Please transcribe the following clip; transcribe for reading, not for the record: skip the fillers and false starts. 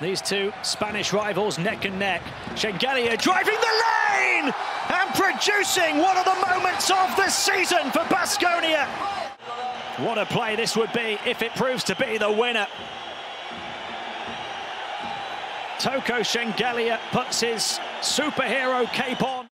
These two Spanish rivals neck and neck. Shengelia driving the lane and producing one of the moments of the season for Baskonia. What a play this would be if it proves to be the winner. Tornike Shengelia puts his superhero cape on.